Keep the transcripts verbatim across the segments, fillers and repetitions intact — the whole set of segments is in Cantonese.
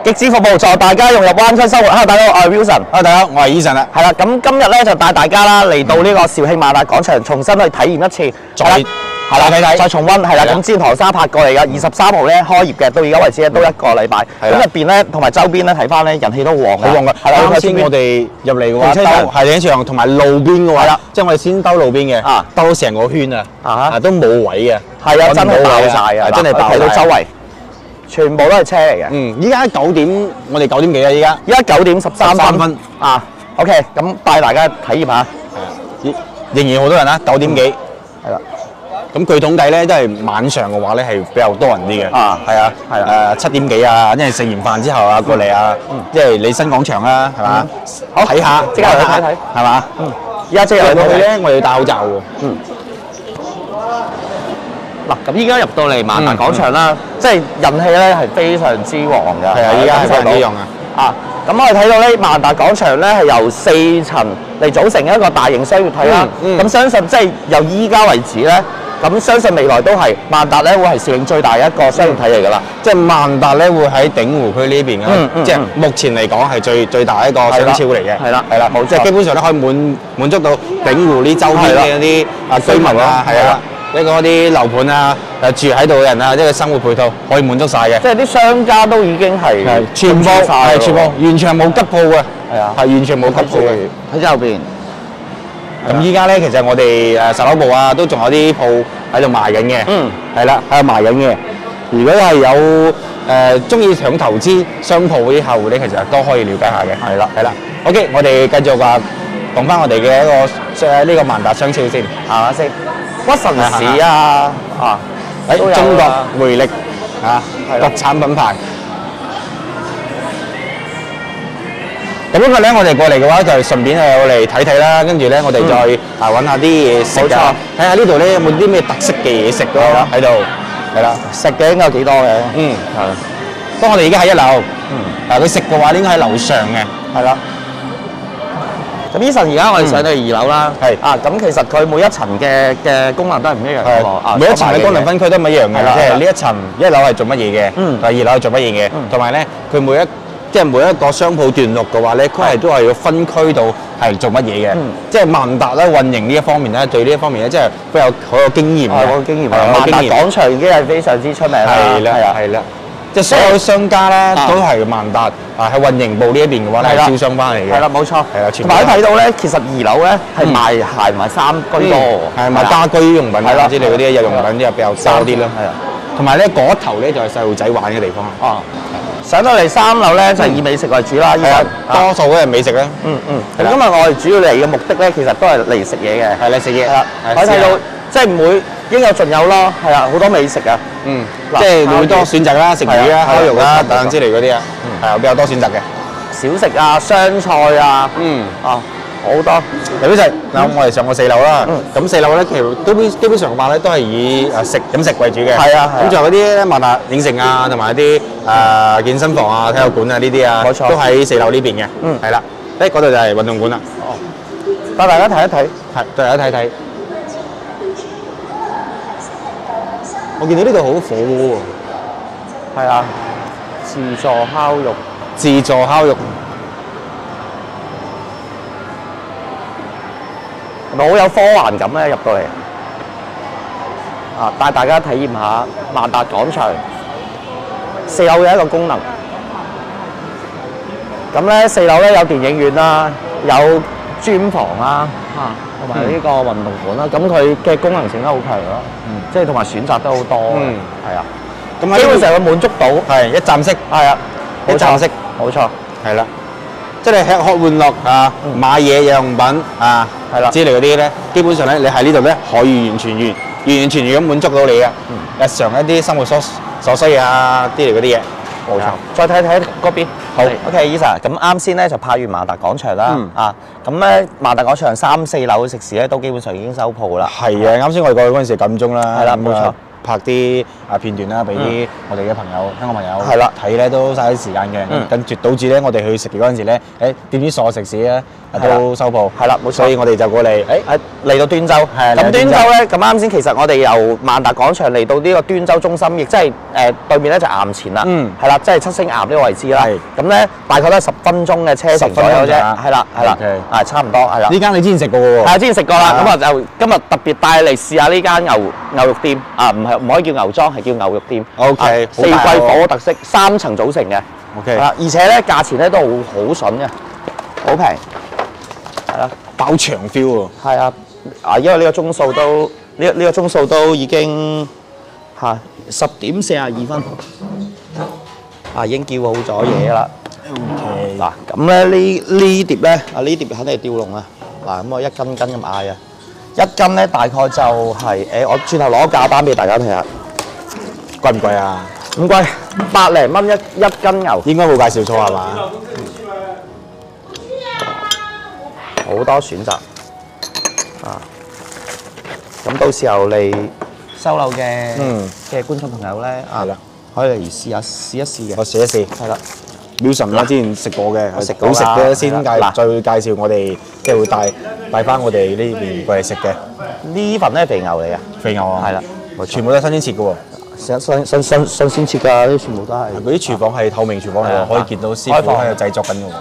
極致服務助大家融入灣區生活。Hello， 大家好，我係 Wilson。 Hello， 大家好，我係 Eason 啦。 係啦，咁今日咧就帶大家啦嚟到呢個肇慶萬達廣場，重新去體驗一次， 再係啦， 睇睇再重溫係啦。咁之前唐沙拍過嚟嘅，二十三號咧開業嘅，到而家為止咧都一個禮拜。咁入邊咧同埋周邊咧睇翻咧人氣都好旺嘅， 好旺㗎。 係啦， 啱先我哋入嚟嘅話， 停車場係停車場同埋路邊嘅話，即係我哋先兜路邊嘅， 啊兜成個圈啊， 啊啊都冇位嘅， 係啊，真係爆晒啊， 真係爆晒睇到周圍全部都係車嚟嘅。 嗯，依家九點，我哋九點幾啊？依家依家九點十三分分啊。OK，咁帶大家體驗下。 仍然好多人啦，九點幾。 係啦。 咁據統計咧，都係晚上嘅話咧係比較多人啲嘅。 啊， 係啊， 係啊。 誒七點幾啊，因為食完飯之後啊過嚟啊，即係你新廣場啦，係嘛？ 好， 睇下， 即刻去睇睇， 係嘛？ 嗯。依家即刻入去睇睇。 到去咧，我哋要戴口罩喎。 嗯。嗱，咁依家入到嚟萬達廣場啦，即係人氣咧係非常之旺㗎。 係啊，依家係非常之旺啊。 啊，咁我哋睇到咧萬達廣場咧係由四層嚟組成一個大型商業體啦。咁相信即係由依家為止咧，咁相信未來都係萬達咧會係肇慶最大一個商業體嚟㗎啦。 即係萬達咧會喺鼎湖區呢邊嘅，即係目前嚟講係最最大一個商超嚟嘅。 係啦， 係啦，冇即係基本上都可以滿滿足到鼎湖呢周邊嘅一啲啊居民啊，係啊。一個啲樓盤啊，誒住喺度嘅人啊，即係生活配套可以滿足晒嘅。 即係啲商家都已經係全部係全部完全係冇吉鋪嘅。 係啊， 係完全冇吉鋪嘅。 喺後邊。 咁依家咧，其實我哋誒十樓部啊，都仲有啲鋪喺度賣緊嘅。嗯，係啦，喺度賣緊嘅。如果係有誒中意想投資商鋪嗰啲客戶咧，其實都可以了解下嘅。係啦，係啦。OK，我哋繼續話講翻我哋嘅一個誒呢個萬達商超先，係嘛先？屈臣氏啊，啊，喺中國回力啊，國產品牌。咁因為咧，我哋過嚟嘅話就順便係嚟睇睇啦，跟住咧我哋再啊揾下啲嘢食啊，睇下呢度咧有冇啲咩特色嘅嘢食咯喺度，係啦， 食嘅應該有幾多嘅？ 嗯，係。不過我哋而家喺一樓，嗯，啊佢食嘅話應該喺樓上嘅，係啦。 咁 Eason 而家我哋上到二樓啦， 係啊，咁其實佢每一層嘅嘅功能都係唔一樣嘅喎， 每一層嘅功能分區都唔一樣嘅，即係呢一層一樓係做乜嘢嘅， 嗯， 第二樓係做乜嘢嘅，同埋咧佢每一即係每一個商鋪段落嘅話咧，佢係都係要分區到係做乜嘢嘅，即係萬達咧運營呢一方面咧，對呢一方面咧，即係比較好有經驗嘅， 好有經驗啊！萬達廣場已經係非常之出名啦， 係啦，係啦。即係所有商家咧，都係萬達啊，喺運營部呢一邊嘅話咧，係招商翻嚟嘅。 係啦，冇錯。 係啦， 同埋睇到咧，其實二樓咧係賣鞋同埋衫居多， 係賣家居用品啊之類嗰啲日用品啲又比較多啲咯。係啊，同埋咧嗰頭咧就係細路仔玩嘅地方。哦， 上到嚟三樓咧就係以美食為主啦。 係啊，多數都係美食咧。 嗯嗯。咁今日我哋主要嚟嘅目的咧，其實都係嚟食嘢嘅。 係嚟食嘢。 係啦，可以睇到即係每應有盡有咯，係啊，好多美食啊。 嗯，即係會多選擇啦，食魚啦、烤肉啦等等之類嗰啲啊，係啊，比較多選擇嘅。 小食啊、湘菜啊，嗯，啊好多。 尤其是嗱，我哋上過四樓啦，咁四樓咧其實基本基本上嘅話咧都係以誒食飲食為主嘅。係啊，咁仲有嗰啲咧萬達影城啊，同埋一啲誒健身房啊、體育館啊呢啲啊，冇錯，都喺四樓呢邊嘅。嗯，係啦，誒嗰度就係運動館啦。哦， 帶大家睇一睇， 係，帶大家睇睇。我見到呢度好火鍋喎， 係啊，自助烤肉， 自助烤肉， 係咪好有科幻感咧？入到嚟，啊，帶大家體驗下萬達廣場四樓嘅一個功能。咁咧四樓咧有電影院啦，有 gym 房啦，啊，同埋呢個運動館啦。咁佢嘅功能性都好強咯。即係同埋選擇都好多，嗯，係啊，咁基本上佢滿足到係一站式， 係啊， 一站式， 冇錯， 係啦，即係吃喝玩樂啊，買嘢日用品啊，係啦之類嗰啲咧，基本上咧你喺呢度咧可以完全完完完全全咁滿足到你嘅日常一啲生活所所需啊之類嗰啲嘢，冇錯。 再睇睇嗰邊，好 ，OK，Eason，咁啱先咧就拍完萬達廣場啦，啊，咁咧萬達廣場三四樓嘅食肆咧都基本上已經收鋪啦。 係啊，啱先我哋過去嗰陣時撳鐘啦。 係啦，冇錯。 拍啲啊片段啦，俾啲我哋嘅朋友、香港朋友係啦睇咧都嘥啲時間嘅。 嗯跟住導致咧我哋去食嘅嗰陣時咧，誒點知所食肆咧都收鋪。 係啦冇錯所以我哋就過嚟誒。 誒嚟到端州， 係咁端州咧咁啱先，其實我哋由萬達廣場嚟到呢個端州中心，亦即係誒對面咧就岩前啦， 嗯係啦，即係七星岩呢個位置啦。 係咁咧大概都係十分鐘嘅車程左右啫， 十分鐘咋係啦係啦 OK， 啊差唔多係啦。 呢間你之前食過嘅喎。 係啊，之前食過啦， 係啊咁啊就今日特別帶嚟試下呢間牛牛肉店啊，唔係唔可以叫牛莊，係叫牛肉店。 OK， 啊四季好大喎火鍋特色，三層組成嘅。 OK 係啦，而且咧價錢咧都好好筍嘅，好平。係啦。 爆場 feel 喎。 係啊，啊，因為呢個鐘數都呢呢個鐘數都已經嚇十點四十二分，啊已經叫好咗嘢啦。 OK。 嗱，咁咧呢呢碟咧，啊呢碟肯定係吊龍啊。嗱，咁我一斤斤咁嗌啊，一斤咧大概就係、誒，我轉頭攞價單俾大家睇下， 貴唔貴啊？ 唔貴，百零蚊一一斤牛， 應該冇介紹錯係嘛？ 好多選擇啊！咁到時候嚟收樓嘅嗯嘅觀眾朋友咧，啊係啦， 可以嚟試下試一試嘅。 我試一試。 係啦， Wilson 啦，之前食過嘅， 我食過啦好食嘅先介係啦再介紹我哋，即係會帶帶翻我哋呢邊過嚟食嘅呢份咧係肥牛嚟嘅， 肥牛啊， 係啦，冇錯全部都係新鮮切嘅喎。 新新新新新鮮切㗎，呢啲全部都係。 嗰啲廚房係透明廚房嚟係啊喎，可以見到師開放傅喺度製作緊嘅喎。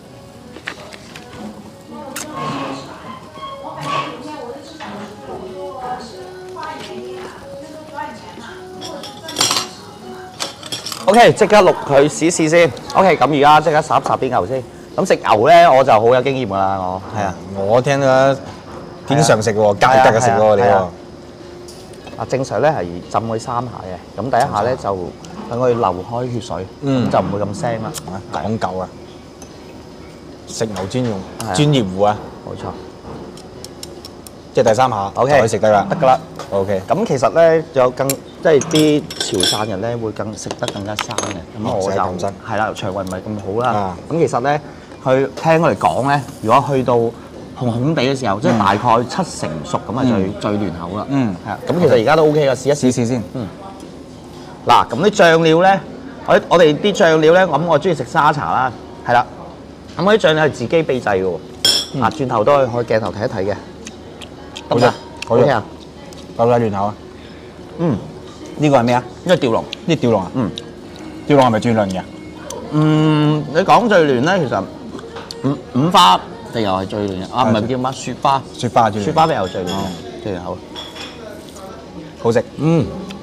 OK，即刻錄佢試試先。OK，咁而家即刻烚烚啲牛先。咁食牛咧，我就好有經驗㗎啦，我係啊。 我聽到經常食喎，格格嘅食喎你喎。 啊，正常咧係浸佢三下嘅，咁第一下咧就等佢流開血水， 嗯咁就唔會咁腥啦。 講究啊！食牛專用係啊專業戶啊， 冇錯。 即係第三下就 OK， 可以食得啦。 得㗎啦。 OK， 咁其實咧有更即係啲潮汕人咧會更食得更加生嘅，咁哦我就食得咁生係啦，腸胃唔係咁好啦啊。 咁其實咧，佢聽我哋講咧，如果去到紅紅地嘅時候，即係大概七成熟咁啊，最最嫩口啦。 嗯係啊。咁其實而家都 OK 嘅，試一試。 試試先。 嗱，咁啲醬料咧，我我哋啲醬料咧，咁我中意食沙茶啦，係啦。咁嗰啲醬料係自己秘製嘅喎。嗱，轉頭都可以可以鏡頭睇一睇嘅。得唔得？ 好嘅 OK 啊。 夠唔夠嫩口啊？ 嗯， 呢個係咩啊？ 因為吊龍。 呢吊龍啊？ 嗯。 吊龍係咪最嫩嘅？ 嗯，你講最嫩咧，其實五五花肥牛係最嫩嘅，啊唔係叫乜雪花， 雪花最嫩。 雪花肥牛最嫩嘅，最嫩口。 好食。嗯。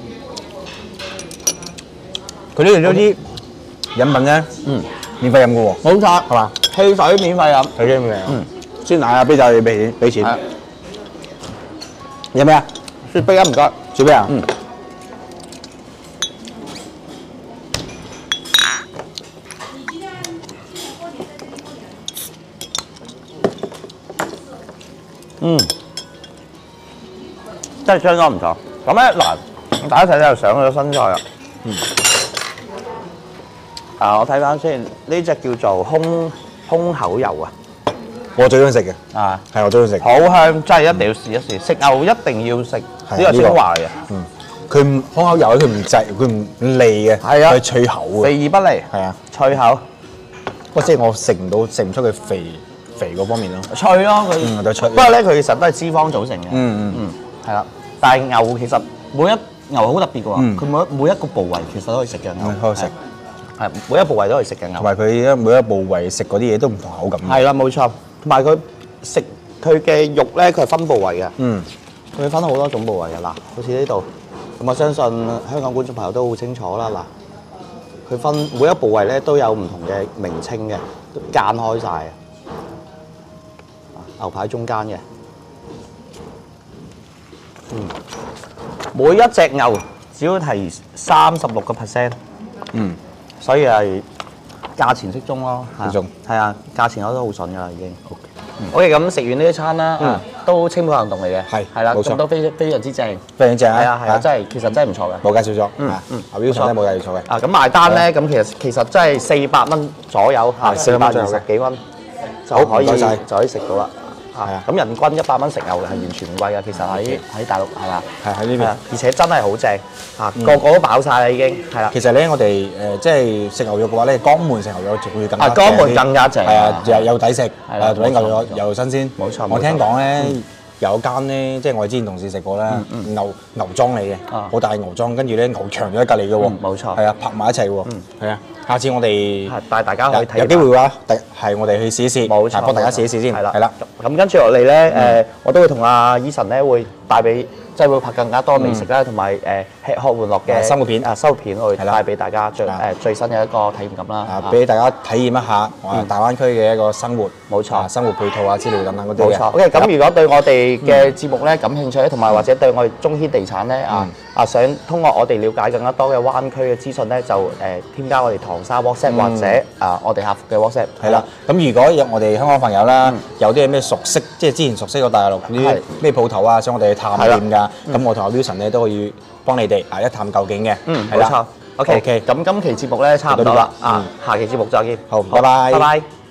佢呢度有啲飲品咧， 嗯， 免費飲嘅喎， 冇錯， 係嘛？ 汽水免費飲， 佢啲咩啊？ 嗯， 先奶啊，啤酒要俾俾錢。 係有咩啊？ 雪碧啊唔該， 雪碧啊？ 嗯。嗯，真係相當唔錯。咁咧嗱，大家睇睇又上咗新菜啦。嗯。啊，我睇翻先，呢只叫做胸胸口油啊。 我最中意食嘅， 啊， 係我最中意食。 好香，真係一定要試一試。食牛一定要食呢個呢個精華嘅， 嗯，佢唔胸口油咧，佢唔滯，佢唔膩嘅， 係啊佢脆口嘅。 肥而不膩， 係啊， 脆口， 不過即係我食唔到，食唔出佢肥肥嗰方面咯。 脆咯佢。 嗯，都脆。 不過咧，佢其實都係脂肪組成嘅。 嗯嗯嗯，係啦。但係牛其實每一牛好特別嘅喎， 嗯佢每一每一個部位其實都可以食嘅牛， 嗯可以食係每一部位都可以食嘅牛同。埋佢一每一部位食嗰啲嘢都唔同口感。 係啦，冇錯。同埋佢食佢嘅肉咧，佢係分部位嘅。 嗯， 佢分好多種部位嘅嗱，好似呢度，咁我相信香港觀眾朋友都好清楚啦嗱，佢分每一部位咧都有唔同嘅名稱嘅，都間開晒嘅，牛排中間嘅，嗯，每一隻牛只要係三十六個 percent， 嗯， 所以係價錢適中咯， 適中係啊，價錢我都好筍噶啦已經。OK，咁食完呢一餐啦， 嗯啊都清盤行動嚟嘅， 係係啦， 冇錯咁都非非常之正， 非常正啊！ 係啊係啊，真係其實真係唔錯嘅。 冇介紹錯。 嗯啊嗯阿 Wilson 真係冇介紹錯嘅。 啊，咁埋單咧，咁其實其實真係四百蚊左右嚇， 係四百二四百蚊左右嘅十幾蚊就可以唔該晒就可以食到啦。 嚇係啊， 咁人均一百蚊食牛係完全唔貴㗎，其實喺喺大陸係啦， 係喺呢邊係啊，而且真係好正嚇，個個都飽晒啦已經係啦。 其實咧，我哋誒即係食牛肉嘅話咧，江門食牛肉仲會更加啊，江門更加正， 係啊，又又抵食， 係啦誒同啲牛肉冇錯又新鮮。 冇錯我聽冇錯講咧。有間咧，即係我哋之前同事食過啦，牛牛莊嚟嘅， 啊好大牛莊，跟住咧牛場就喺隔離嘅喎， 嗯冇錯係啊，拍埋一齊喎，係啊，下次我哋係帶大家可以睇有機會嘅話，第係我哋去試一試， 冇錯， 幫大家試一試先， 係啦， 係啦。 咁跟住落嚟咧，誒，我都會同阿 Eason 咧會帶俾，即係會拍更加多美食啦，同埋誒吃喝玩樂嘅生活片啊，生活片我會係啦帶俾大家最誒最新嘅一個體驗感啦。 啊，俾大家體驗一下啊大灣區嘅一個生活， 冇錯啊生活配套啊之類等等嗰啲嘅。 冇錯。OK，咁如果對我哋嘅節目咧感興趣，同埋或者對我哋中軒地產咧啊啊想通過我哋了解更加多嘅灣區嘅資訊咧，就誒添加我哋唐沙 WhatsApp 或者啊我哋客服嘅 WhatsApp。 係啦，咁如果有我哋香港朋友啦，有啲咩熟悉，即係之前熟悉過大陸啲咩鋪頭啊，想我哋去探店㗎，咁我同阿 Wilson 咧都可以幫你哋啊一探究竟嘅。 嗯， 係啦冇錯。OK，咁今期節目咧差唔多啦，啊，下期節目再見。 好，拜拜。 拜拜。